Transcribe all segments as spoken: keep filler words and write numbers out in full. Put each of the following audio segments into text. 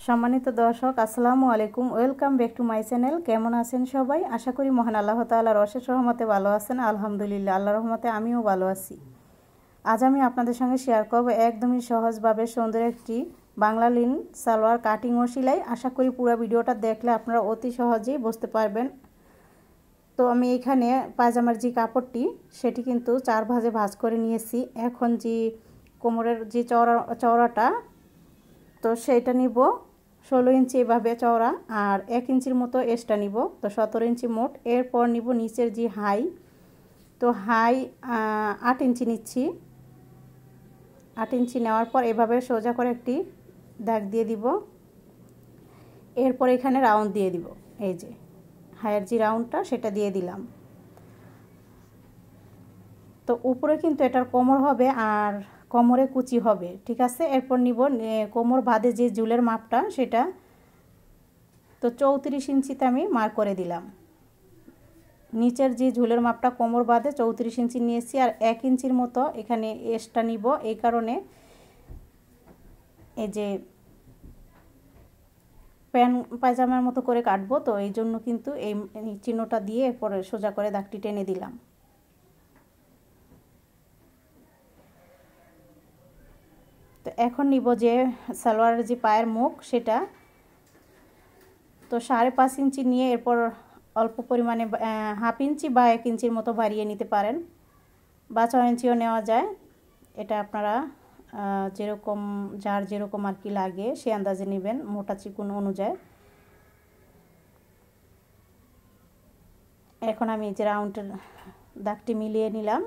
সম্মানিত দর্শক আসসালামু আলাইকুম, welcome back to my channel. কেমন আছেন সবাই? আশা করি মহান আল্লাহ তাআলার অশেষ রহমতে ভালো আছেন। আলহামদুলিল্লাহ, আল্লাহর রহমতে আমিও ভালো আছি। আজ আমি আপনাদের সঙ্গে শেয়ার করব একদমই সহজভাবে সুন্দর একটি বাংলা লিন সালোয়ার কাটিং ও সেলাই। আশা করি পুরো ভিডিওটা দেখলে আপনারা অতি সহজেই বুঝতে পারবেন। তো আমি এখানে পায়জামার যে কাপড়টি সেটি কিন্তু চার ভাঁজে ভাঁজ করে নিয়েছি। এখন যে কোমরের যে চওড়া চওড়াটা তো সেইটা নিব ষোলো ইঞ্চি এভাবে চওড়া, আর এক ইঞ্চির মতো এক্সট্রা নিব, তো সতেরো ইঞ্চি মোট। এরপর নিব নিচের যে হাই, তো হাই আট ইঞ্চি নিচ্ছি। আট ইঞ্চি নেওয়ার পর এভাবে সোজা করে একটি দাগ দিয়ে দিব। এরপর এখানে রাউন্ড দিয়ে দিব, এই যে হাইয়ের যে রাউন্ডটা সেটা দিয়ে দিলাম। তো উপরে কিন্তু এটার কোমর হবে আর কোমরে কুচি হবে, ঠিক আছে। এরপর নিব কোমর বাদে যে ঝুলের মাপটা সেটা, তো চৌত্রিশ ইঞ্চিতে আমি মার্ক করে দিলাম। নিচের যে ঝুলের মাপটা কোমর বাদে চৌত্রিশ ইঞ্চি নিয়েছি, আর এক ইঞ্চির মতো এখানে এক্সট্রা নিব। এই কারণে এই যে প্যান্ট পায়জামার মতো করে কাটবো, তো এই জন্য কিন্তু এই চিহ্নটা দিয়ে এরপরে সোজা করে দাগটি টেনে দিলাম। তো এখন নিব যে সালোয়ারের যে পায়ের মুখ সেটা, তো সাড়ে পাঁচ ইঞ্চি নিয়ে এরপর অল্প পরিমাণে হাফ ইঞ্চি বা এক ইঞ্চির মতো বাড়িয়ে নিতে পারেন, বা ছয় ইঞ্চিও নেওয়া যায়। এটা আপনারা যেরকম যার যেরকম আর কি লাগে সে আন্দাজে নেবেন, মোটা চিকুন অনুযায়ী। এখন আমি যে রাউন্ডের দাগটি মিলিয়ে নিলাম।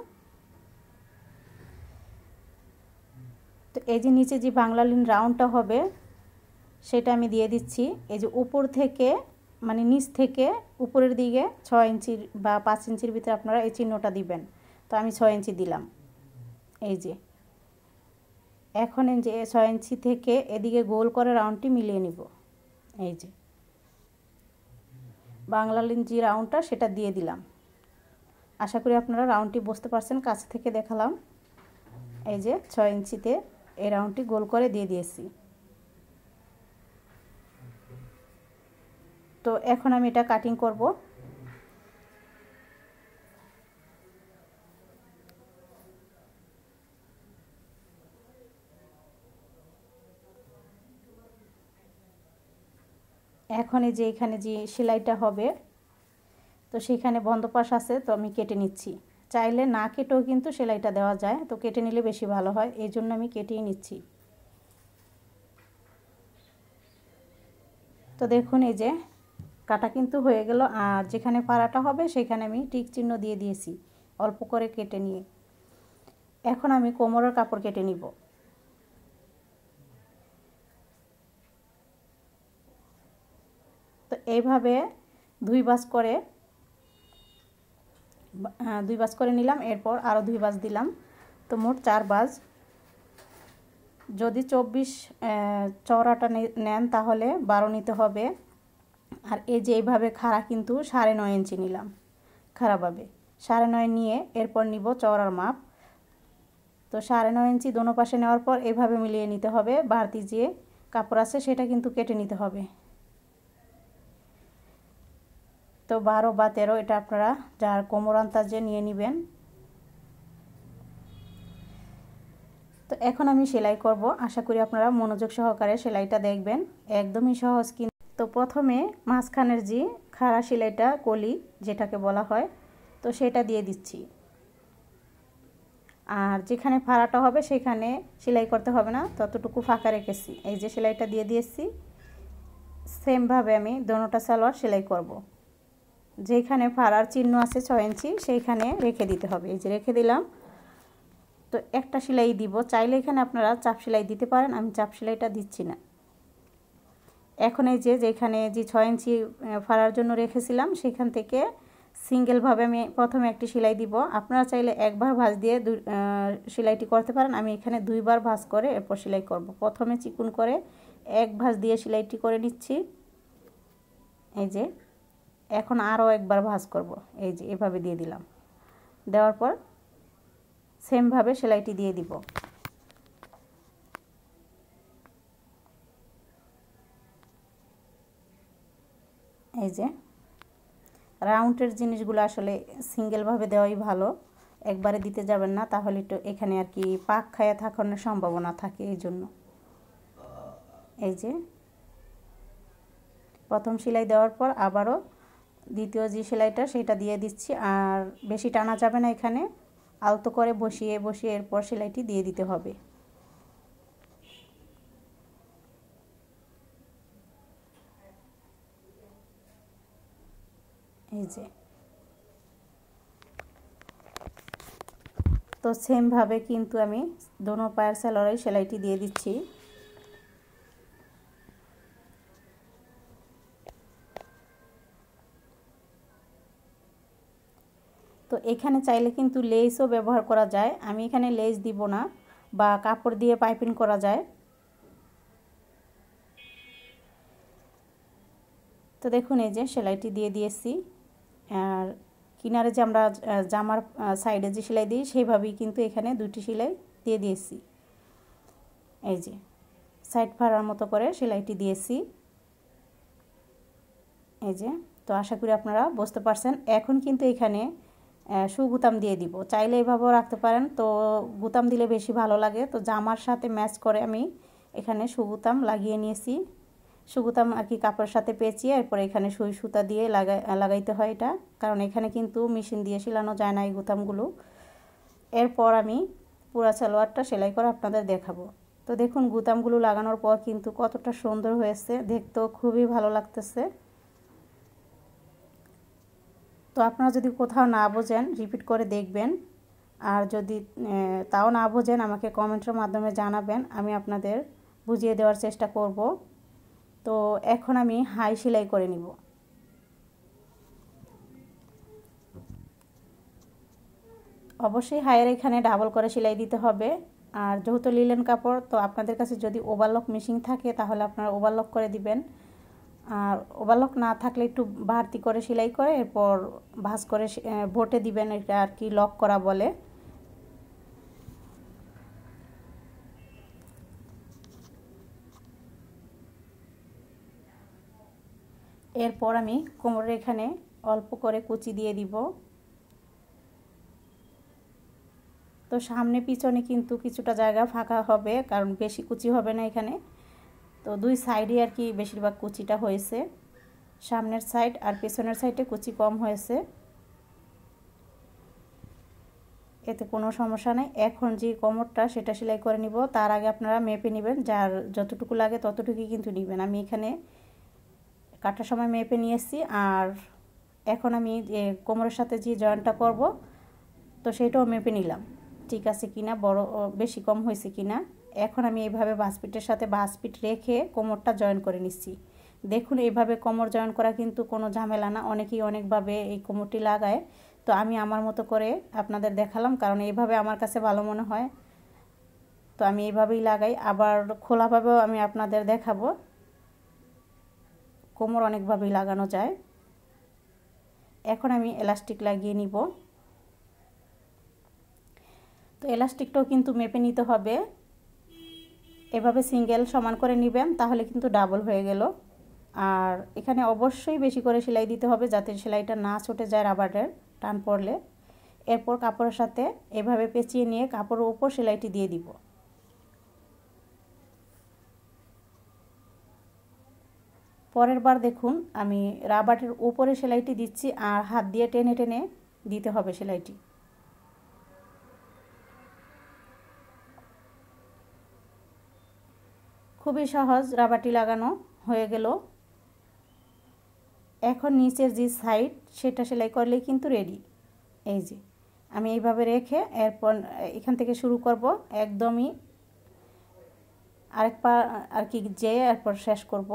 তো এই যে নিচে যে বাংলা লিন রাউন্ডটা হবে সেটা আমি দিয়ে দিচ্ছি। এই যে উপর থেকে মানে নিচ থেকে উপরের দিকে ছয় ইঞ্চি বা পাঁচ ইঞ্চির ভিতরে আপনারা এই চিহ্নটা দিবেন। তো আমি ছয় ইঞ্চি দিলাম। এই যে এখন এই যে ছয় ইঞ্চি থেকে এদিকে গোল করে রাউন্ডটি মিলিয়ে নিব। এই যে বাংলা লিন যে রাউন্ডটা সেটা দিয়ে দিলাম। আশা করি আপনারা রাউন্ডটি বুঝতে পারছেন, কাছ থেকে দেখালাম। এই যে ছয় ইঞ্চিতে এই রাউন্ডটি গোল করে দিয়ে দিয়েছি। তো এখন আমি এটা কাটিং করব। এখন এই যে এখানে যে সেলাইটা হবে তো সেখানে বন্ধ পাশ আছে, তো আমি কেটে নিচ্ছি। চাইলে না কেটেও কিন্তু সেলাইটা দেওয়া যায়, তো কেটে নিলে বেশি ভালো হয়, এই জন্য আমি কেটেই নিচ্ছি। তো দেখুন এই যে কাটা কিন্তু হয়ে গেল, আর যেখানে পাড়াটা হবে সেখানে আমি টিক চিহ্ন দিয়ে দিয়েছি অল্প করে কেটে নিয়ে। এখন আমি কোমরের কাপড় কেটে নিব। তো এইভাবে দুই ভাঁজ করে দুই ভাঁজ করে নিলাম, এরপর আরও দুই ভাঁজ দিলাম, তো মোট চার ভাঁজ। যদি চব্বিশ চওড়াটা নেন তাহলে বারো নিতে হবে। আর এই যে এইভাবে খাড়া কিন্তু সাড়ে নয় ইঞ্চি নিলাম, খাড়াভাবে সাড়ে নয় নিয়ে এরপর নিব চওড়ার মাপ। তো সাড়ে নয় ইঞ্চি দোনো পাশে নেওয়ার পর এভাবে মিলিয়ে নিতে হবে। বাড়তি যে কাপড় আছে সেটা কিন্তু কেটে নিতে হবে। তো বারো বা তেরো এটা আপনারা যার কোমর আন্দাজে নিয়ে নেবেন। তো এখন আমি সেলাই করব। আশা করি আপনারা মনোযোগ সহকারে সেলাইটা দেখবেন, একদমই সহজ। কিন্তু তো প্রথমে মাঝখানের যে খাড়া সেলাইটা কলি যেটাকে বলা হয়, তো সেটা দিয়ে দিচ্ছি। আর যেখানে ফাড়াটা হবে সেখানে সেলাই করতে হবে না, ততটুকু ফাঁকা রেখেছি। এই যে সেলাইটা দিয়ে দিয়েছি। সেমভাবে আমি দোনোটা সালোয়ার সেলাই করব। যেখানে ফাড়ার চিহ্ন আছে ছয় ইঞ্চি সেইখানে রেখে দিতে হবে। এই যে রেখে দিলাম। তো একটা সেলাই দিব, চাইলে এখানে আপনারা চাপ সেলাই দিতে পারেন, আমি চাপ সেলাইটা দিচ্ছি না। এখন এই যে যেখানে যে ছয় ইঞ্চি ফাড়ার জন্য রেখেছিলাম সেখান থেকে সিঙ্গেলভাবে আমি প্রথমে একটি সেলাই দিব। আপনারা চাইলে একবার ভাঁজ দিয়ে দুই সেলাইটি করতে পারেন, আমি এখানে দুইবার ভাঁজ করে এরপর সেলাই করব। প্রথমে চিকুন করে এক ভাঁজ দিয়ে সেলাইটি করে নিচ্ছি। এই যে এখন আরও একবার ভাঁজ করব। এই যে এভাবে দিয়ে দিলাম, দেওয়ার পর সেমভাবে সেলাইটি দিয়ে দিব। এই যে রাউন্ডের জিনিসগুলো আসলে সিঙ্গেলভাবে দেওয়াই ভালো, একবারে দিতে যাবেন না, তাহলে একটু এখানে আর কি পাক খায়া থাকার সম্ভাবনা থাকে। এই জন্য এই যে প্রথম সেলাই দেওয়ার পর আবারও দ্বিতীয় যে সেলাইটা সেটা দিয়ে দিচ্ছি। আর বেশি টানা যাবে না, এখানে আলতো করে বসিয়ে বসিয়ে এরপর সেলাইটি দিয়ে দিতে হবে। এই যে তো সেমভাবে কিন্তু আমি দোনো পায়ের সেলোয়ারে সেলাইটি দিয়ে দিচ্ছি। তো এখানে চাইলে কিন্তু লেসও ব্যবহার করা যায়, আমি এখানে লেস দিব না, বা কাপড় দিয়ে পাইপিং করা যায়। তো দেখুন এই যে সেলাইটি দিয়ে দিয়েছি, আর কিনারে যে আমরা জামার সাইডে যে সেলাই দিই সেইভাবেই কিন্তু এখানে দুটি সেলাই দিয়ে দিয়েছি। এই যে সাইড ফাড়ার মতো করে সেলাইটি দিয়েছি। এই যে তো আশা করি আপনারা বুঝতে পারছেন। এখন কিন্তু এখানে শু গুতাম দিয়ে দিব, চাইলে এভাবেও রাখতে পারেন, তো গুতাম দিলে বেশি ভালো লাগে। তো জামার সাথে ম্যাচ করে আমি এখানে শু গুতাম লাগিয়ে নিয়েছি। শু গুতাম আর কি কাপড়ের সাথে পেঁচিয়ে এরপর এখানে সুই সুতা দিয়ে লাগাই লাগাইতে হয় এটা, কারণ এখানে কিন্তু মেশিন দিয়ে সেলানো যায় না এই গুতামগুলো। এরপর আমি পুরা সালোয়ারটা সেলাই করে আপনাদের দেখাবো। তো দেখুন গুতামগুলো লাগানোর পর কিন্তু কতটা সুন্দর হয়েছে, দেখতেও খুবই ভালো লাগতেছে। তো আপনারা যদি কোথাও না বোঝেন রিপিট করে দেখবেন, আর যদি তাও না বোঝেন আমাকে কমেন্টের মাধ্যমে জানাবেন, আমি আপনাদের বুঝিয়ে দেওয়ার চেষ্টা করব। তো এখন আমি হাই সেলাই করে নিব। অবশ্যই হাইয়ের এখানে ডাবল করে সেলাই দিতে হবে। আর যেহেতু লিলেন কাপড়, তো আপনাদের কাছে যদি ওভারলক মেশিন থাকে তাহলে আপনারা ওভারলক করে দিবেন, আর ওভারলক না থাকলে একটু বাড়তি করে সেলাই করে এরপর ভাঁজ করে ভোটে দিবেন, এটা আর কি লক করা বলে। এরপর আমি কোমরের এখানে অল্প করে কুচি দিয়ে দিব। তো সামনে পিছনে কিন্তু কিছুটা জায়গা ফাঁকা হবে, কারণ বেশি কুচি হবে না এখানে। তো দুই সাইডে আর কি বেশিরভাগ কুচিটা হয়েছে, সামনের সাইড আর পেছনের সাইডে কুচি কম হয়েছে, এতে কোনো সমস্যা নেই। এখন যে কোমরটা সেটা সেলাই করে নিব, তার আগে আপনারা মেপে নেবেন, যার যতটুকু লাগে ততটুকুই কিন্তু নেবেন। আমি এখানে কাটার সময় মেপে নিয়েছি, আর এখন আমি কোমরের সাথে যে জয়েন্টটা করব তো সেটাও মেপে নিলাম ঠিক আছে কিনা, বড় বেশি কম হয়েছে কিনা। এখন আমি এইভাবে বাসপিটের সাথে বাসপিট রেখে কোমরটা জয়েন করে নিচ্ছি। দেখুন এইভাবে কোমর জয়েন করা কিন্তু কোনো ঝামেলা না, অনেকেই অনেকভাবে এই কোমরটি লাগায়। তো আমি আমার মতো করে আপনাদের দেখালাম, কারণ এইভাবে আমার কাছে ভালো মনে হয়, তো আমি এইভাবেই লাগাই। আবার খোলাভাবেও আমি আপনাদের দেখাবো, কোমর অনেকভাবেই লাগানো যায়। এখন আমি এলাস্টিক লাগিয়ে নিব। তো এলাস্টিকটাও কিন্তু মেপে নিতে হবে, এভাবে সিঙ্গেল সমান করে নেবেন, তাহলে কিন্তু ডাবল হয়ে গেল। আর এখানে অবশ্যই বেশি করে সেলাই দিতে হবে, যাতে সেলাইটা না ছুটে যায় রাবারের টান পড়লে। এরপর কাপড়ের সাথে এভাবে পেঁচিয়ে নিয়ে কাপড়ের উপর সেলাইটি দিয়ে দিব। পরের বার দেখুন আমি রাবারের উপরে সেলাইটি দিচ্ছি, আর হাত দিয়ে টেনে টেনে দিতে হবে সেলাইটি। খুবই সহজ, রাবারটি লাগানো হয়ে গেল। এখন নিচের যে সাইড সেটা সেলাই করলেই কিন্তু রেডি। এই যে আমি এইভাবে রেখে এরপর এখান থেকে শুরু করব, একদমই আরেক পা আর কি যেয়ে এরপর শেষ করব।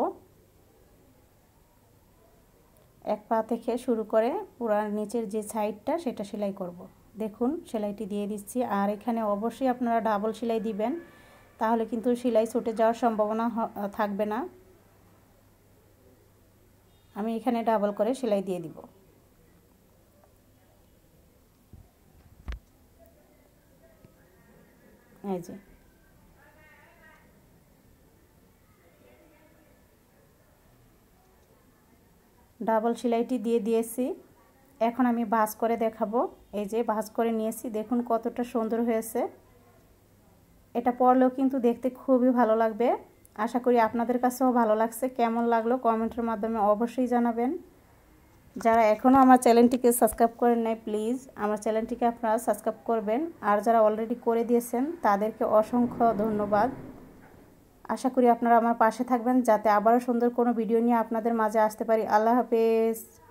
এক পা থেকে শুরু করে পুরো নিচের যে সাইডটা সেটা সেলাই করব। দেখুন সেলাইটি দিয়ে দিচ্ছি, আর এখানে অবশ্যই আপনারা ডাবল সেলাই দিবেন, তাহলে কিন্তু সেলাই ছুটে যাওয়ার সম্ভাবনা থাকবে না। আমি এখানে ডাবল করে সেলাই দিয়ে দিব। এই যে ডাবল সেলাইটি দিয়ে দিয়েছি। এখন আমি ভাঁজ করে দেখাবো। এই যে ভাঁজ করে নিয়েছি, দেখুন কতটা সুন্দর হয়েছে। এটা পরলেও কিন্তু দেখতে খুবই ভালো লাগবে। আশা করি আপনাদের কাছেও ভালো লাগছে। কেমন লাগলো কমেন্টের মাধ্যমে অবশ্যই জানাবেন। যারা এখনও আমার চ্যানেলটিকে সাবস্ক্রাইব করেন নাই, প্লিজ আমার চ্যানেলটিকে আপনারা সাবস্ক্রাইব করবেন। আর যারা অলরেডি করে দিয়েছেন তাদেরকে অসংখ্য ধন্যবাদ। আশা করি আপনারা আমার পাশে থাকবেন যাতে আবারও সুন্দর কোনো ভিডিও নিয়ে আপনাদের মাঝে আসতে পারি। আল্লাহ হাফেজ।